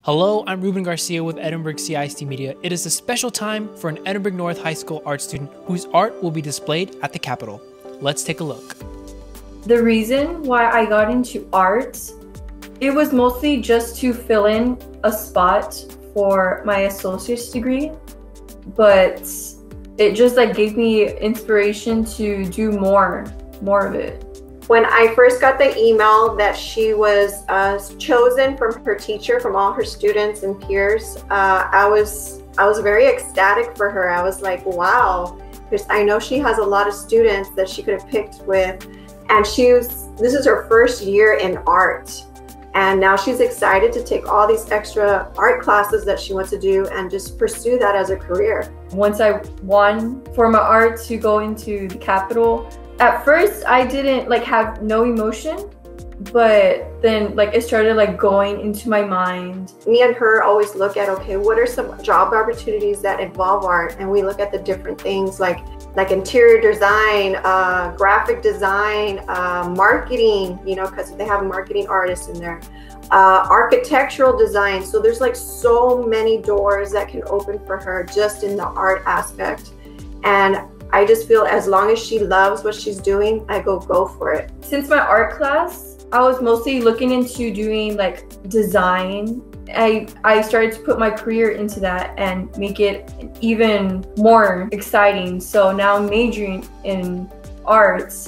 Hello, I'm Ruben Garcia with Edinburgh CISD Media. It is a special time for an Edinburgh North High School art student whose art will be displayed at the Capitol. Let's take a look. The reason why I got into art, it was mostly just to fill in a spot for my associate's degree, but it just gave me inspiration to do more of it. When I first got the email that she was chosen from her teacher, from all her students and peers, I was very ecstatic for her. I was like, wow, because I know she has a lot of students that she could have picked with, and this is her first year in art, and now she's excited to take all these extra art classes that she wants to do and just pursue that as a career. Once I won for my art to go into the Capitol, at first I didn't have no emotion, but then it started going into my mind. Me and her always look at, okay, what are some job opportunities that involve art? And we look at the different things like interior design, graphic design, marketing, because they have marketing artists in there, architectural design. So there's so many doors that can open for her just in the art aspect. And I just feel as long as she loves what she's doing, I go for it. Since my art class, I was mostly looking into doing design. I started to put my career into that and make it even more exciting. So now I'm majoring in arts.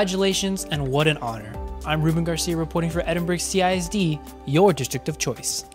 Congratulations and what an honor. I'm Ruben Garcia reporting for Edinburgh CISD, your district of choice.